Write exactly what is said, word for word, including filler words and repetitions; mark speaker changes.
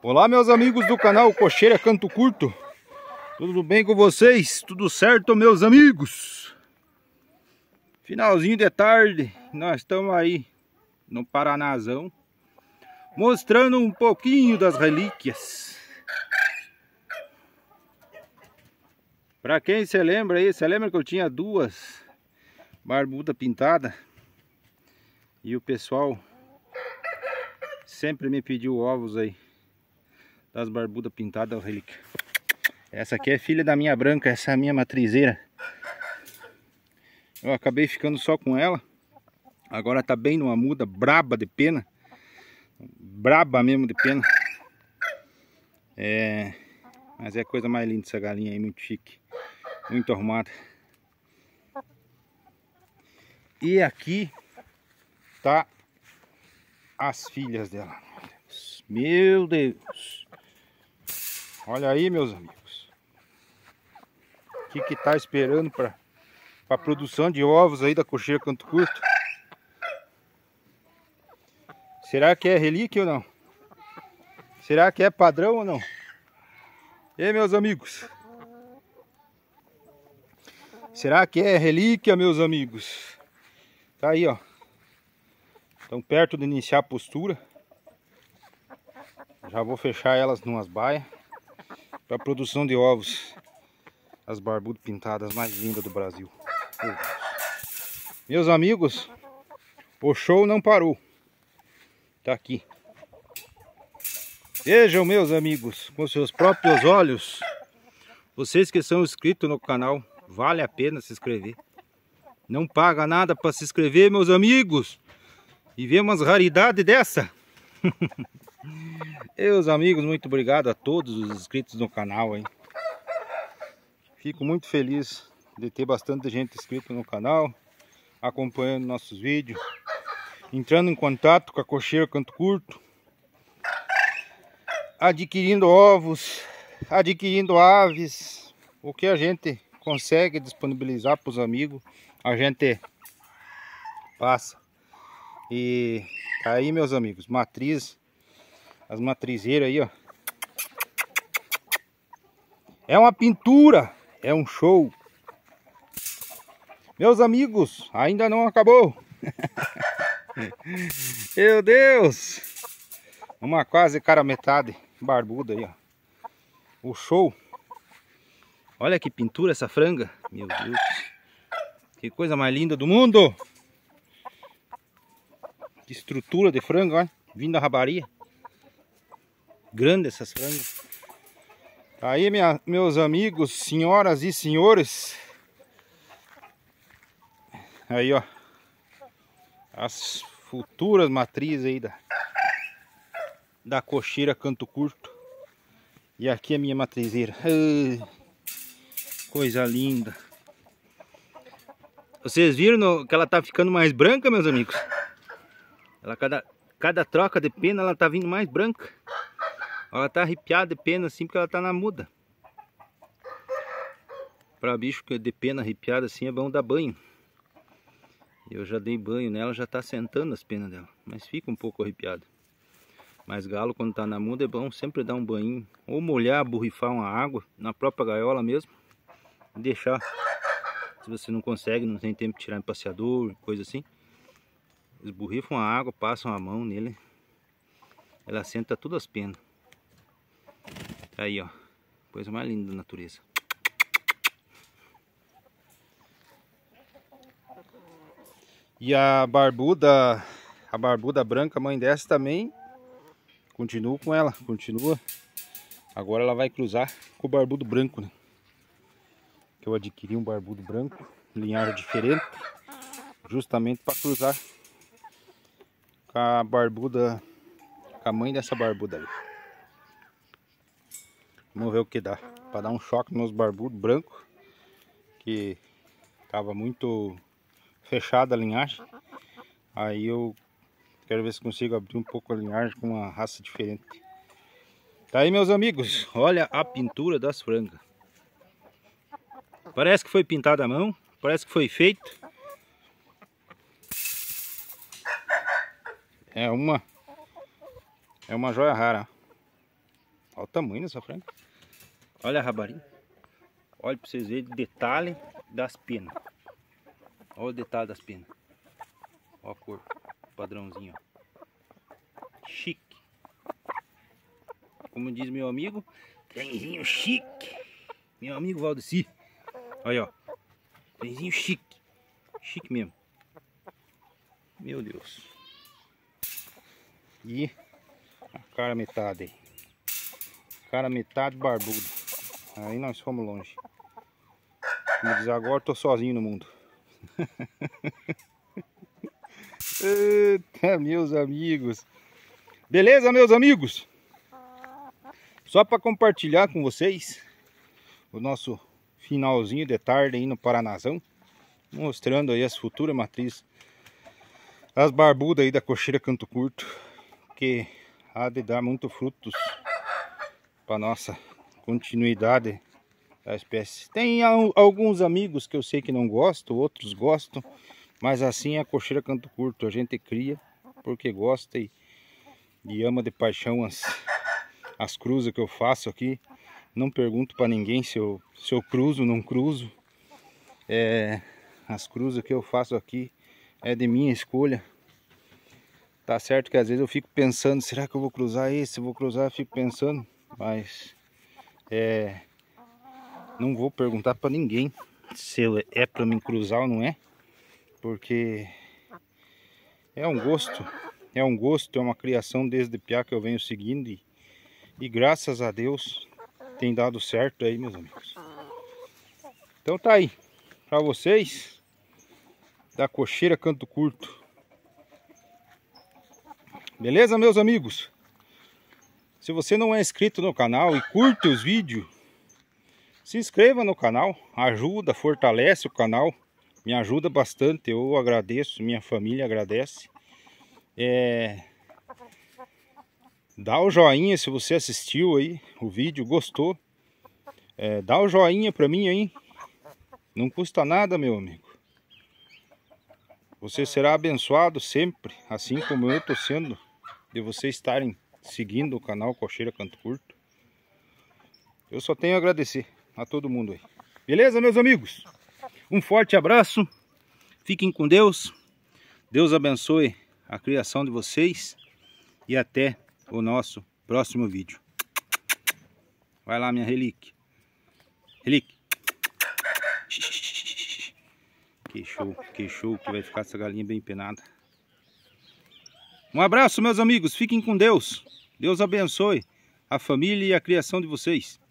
Speaker 1: Olá, meus amigos do canal Cocheira Canto Curto. Tudo bem com vocês? Tudo certo, meus amigos? Finalzinho de tarde, nós estamos aí no Paranazão, mostrando um pouquinho das relíquias. Pra quem se lembra aí, você lembra que eu tinha duas barbudas pintadas? E o pessoal sempre me pediu ovos aí das barbudas pintadas relíquia. Essa aqui é filha da minha branca, essa é a minha matrizeira. Eu acabei ficando só com ela. Agora tá bem numa muda, braba de pena. Braba mesmo de pena. É... Mas é a coisa mais linda essa galinha aí, muito chique. Muito arrumada. E aqui tá as filhas dela. Meu Deus. Olha aí, meus amigos. O que que tá esperando para a produção de ovos aí da Cocheira Canto Curto? Será que é relíquia ou não? Será que é padrão ou não? E aí, meus amigos? Será que é relíquia, meus amigos? Tá aí, ó. Estão perto de iniciar a postura. Já vou fechar elas numas baias para a produção de ovos. As barbudas pintadas mais lindas do Brasil. Meus amigos, o show não parou. Tá aqui. Vejam, meus amigos, com seus próprios olhos. Vocês que são inscritos no canal, vale a pena se inscrever. Não paga nada para se inscrever, meus amigos. E ver umas raridades dessa. Meus amigos, muito obrigado a todos os inscritos no canal aí. Fico muito feliz de ter bastante gente inscrita no canal, acompanhando nossos vídeos, entrando em contato com a Cocheira Canto Curto, adquirindo ovos, adquirindo aves, o que a gente consegue disponibilizar para os amigos, a gente passa. E tá aí, meus amigos, matriz, as matrizeiras aí, ó. É uma pintura, é um show. Meus amigos, ainda não acabou. Meu Deus. Uma quase cara metade barbuda aí, ó. O show. Olha que pintura essa franga. Meu Deus. Que coisa mais linda do mundo. Que estrutura de frango, olha. Vindo da rabaria. Grande essas frangas. Aí, minha, meus amigos, senhoras e senhores. Aí, ó. As futuras matrizes aí da, da Cocheira Canto Curto. E aqui a minha matrizeira. Ai, coisa linda. Vocês viram no, que ela tá ficando mais branca, meus amigos? Ela, cada, cada troca de pena ela tá vindo mais branca. Ela tá arrepiada de pena assim porque ela tá na muda. Para bicho que de pena arrepiada assim é bom dar banho. Eu já dei banho nela, já tá sentando as penas dela. Mas fica um pouco arrepiado. Mas galo quando tá na muda é bom sempre dar um banho. Ou molhar, borrifar uma água na própria gaiola mesmo. E deixar. Se você não consegue, não tem tempo de tirar em passeador, coisa assim. Eles borrifam a água, passam a mão nele. Ela senta todas as penas. Aí, ó. Coisa mais linda da natureza. E a barbuda, a barbuda branca, mãe dessa também, continuo com ela, continua. Agora ela vai cruzar com o barbudo branco, né? Que eu adquiri um barbudo branco, linhagem diferente, justamente para cruzar com a barbuda, com a mãe dessa barbuda ali. Vamos ver o que dá, para dar um choque nos barbudos brancos, que tava muito fechada a linhagem. Aí eu quero ver se consigo abrir um pouco a linhagem com uma raça diferente. Tá aí, meus amigos, olha a pintura das frangas. Parece que foi pintada à mão, parece que foi feito. É uma é uma joia rara. Olha o tamanho dessa franga. Olha a rabarinha. Olha para vocês verem o detalhe das penas. Olha o detalhe das penas. Olha a cor, padrãozinho. Ó. Chique. Como diz meu amigo, trenzinho chique. Meu amigo Valdeci. Olha, ó. Trenzinho chique. Chique mesmo. Meu Deus. E a cara metade aí. Cara metade barbudo. Aí nós fomos longe. Como diz agora, tô sozinho no mundo. Eita, meus amigos. Beleza, meus amigos? Só para compartilhar com vocês o nosso finalzinho de tarde aí no Paranazão, mostrando aí as futuras matrizes, as barbudas aí da cocheira canto curto, que há de dar muito frutos para nossa continuidade da espécie. Tem alguns amigos que eu sei que não gostam, outros gostam, mas assim é a cocheira canto curto. A gente cria porque gosta e, e ama de paixão as, as cruzas que eu faço aqui. Não pergunto para ninguém se eu, se eu cruzo ou não cruzo. É, as cruzas que eu faço aqui é de minha escolha. Tá certo que às vezes eu fico pensando, será que eu vou cruzar esse? Eu vou cruzar, eu fico pensando, mas é, não vou perguntar para ninguém se é para mim cruzar ou não é, porque é um gosto, é um gosto, é uma criação desde piá que eu venho seguindo e, e graças a Deus tem dado certo aí, meus amigos. Então tá aí para vocês da cocheira canto curto. Beleza, meus amigos? Se você não é inscrito no canal e curte os vídeos, se inscreva no canal, ajuda, fortalece o canal, me ajuda bastante, eu agradeço, minha família agradece. É... Dá o joinha se você assistiu aí o vídeo, gostou. É, dá o joinha pra mim aí, não custa nada, meu amigo. Você será abençoado sempre, assim como eu estou sendo, de vocês estarem seguindo o canal Cocheira Canto Curto. Eu só tenho a agradecer a todo mundo aí. Beleza, meus amigos? Um forte abraço. Fiquem com Deus. Deus abençoe a criação de vocês. E até o nosso próximo vídeo. Vai lá, minha relíquia. Relíquia. Que show, que show que vai ficar essa galinha bem penada. Um abraço, meus amigos. Fiquem com Deus. Deus abençoe a família e a criação de vocês.